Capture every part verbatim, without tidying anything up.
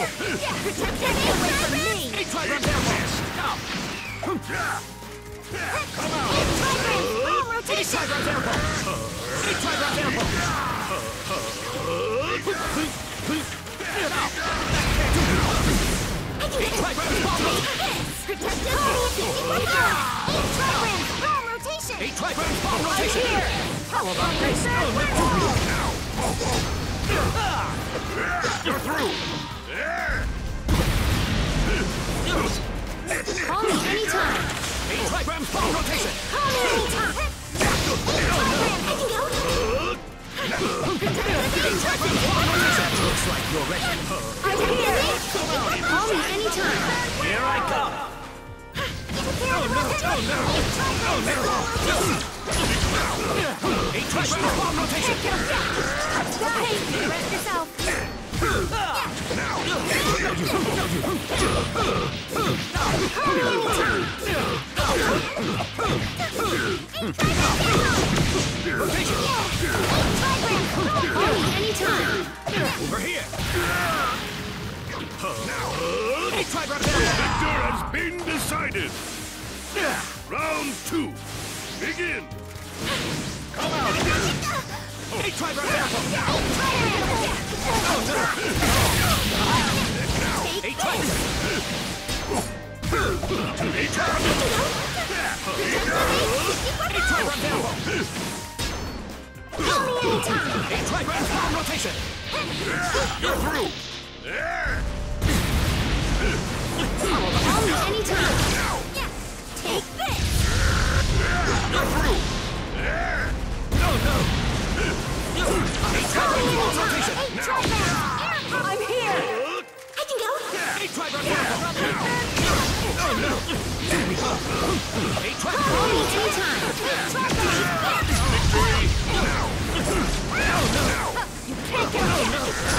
away from me! Eight trigrams down fast! Now! Come out! Eight trigrams down fast! Eight trigrams down fast! Now! Eight trigrams bomb! Protective! Eight trigrams bomb rotation! Eight trigrams bomb rotation! Here! How about this? You're through! Call me anytime! Eight trigrams bomb rotation! Call me anytime! Eight trigrams, I can go! Eight trigrams bomb rotation! Looks like you're ready. I'm here! Call me anytime! Here I come! No, no, no, no! Oh, no! Eight trigrams bomb rotation! Okay, rest yourself. Anytime. Over here! Now! Eight trigrams The victor has been decided! Round two! Begin! Come out! Eight trigrams down! Oh, no! Eight trigrams! Eight trigrams! Eight trigrams down! Eight trigrams bomb rotation! You're through! Call me anytime. Take this. You're through! No, no! Eight trigrams bomb rotation! Eight trigrams. I'm here. I can go. Eight trigrams down! Oh, no! Eight Call trigrams! me anytime. Eight trigrams. No, no! You can't get away.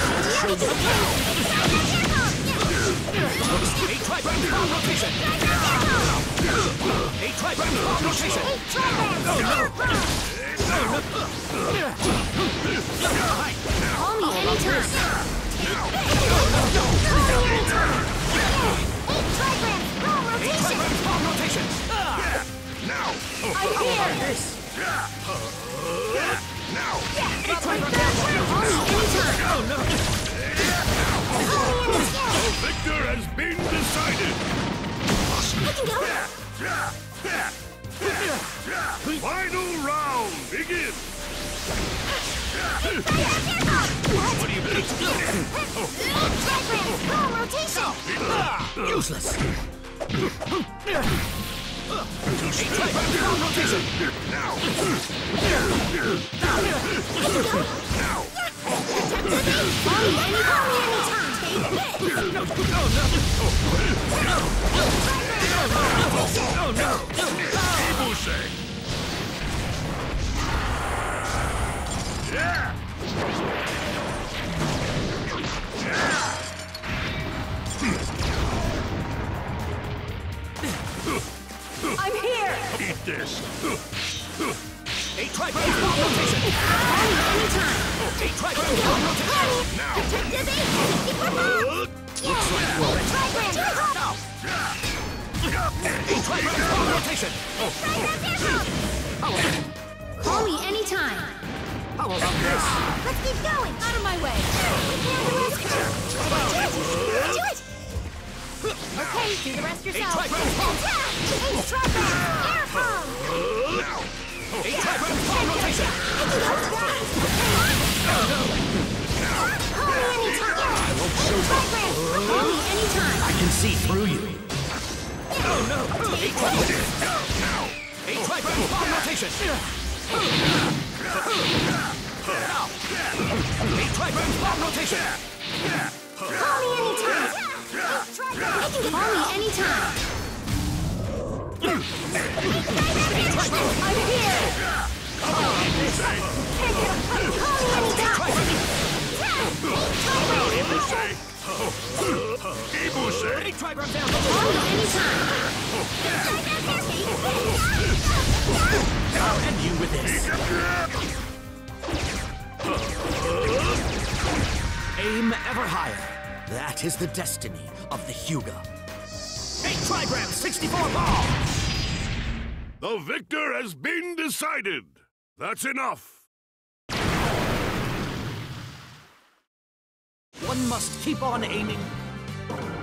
Eight trigrams bomb rotation! Eight trigrams bomb rotation! Eight trigrams. Call me anytime. Eight trigrams. Bomb Eight rotation. trigrams bomb rotation! Now! I'm here. Now! Eight trigrams down! Call me anytime. Oh, no! The victor has been decided! I can go. Final round! Begin! What do you think? Eight trigrams. Bomb rotation. Useless! Eight trigrams bomb rotation! Now! Call me any, call me anytime. Take this. No, no, no! No, no! Ibushe! Yeah! I'm here. Eat this! Eight trigrams bomb rotation! Call me anytime. Eight trigrams bomb rotation! Now! Protective aid. Looks like we're ready. Now! Eight trigrams bomb rotation! How about, Call me anytime. how about this? Let's keep going. Out of my way. We can't risk it. Do it. Okay, do the rest Eight yourself. trigrams bomb! Attack! Eight trigrams. Air bomb. Now! Eight trigrams bomb rotation! Call me anytime. Eight trigrams. Call me anytime. I can see through you! No, no! Eight trigrams! Now! Eight trigrams bomb rotation! Now! Eight trigrams bomb rotation! Call me anytime. Eight trigrams. Call me anytime. I'm here. How about this? Call me anytime. Ibushe! Ibushe! Eight trigrams down! Call me anytime. I'll end you with this! Aim ever higher! That is the destiny of the Hyuga. Eight trigrams, sixty-four ball! The victor has been decided. That's enough. One must keep on aiming.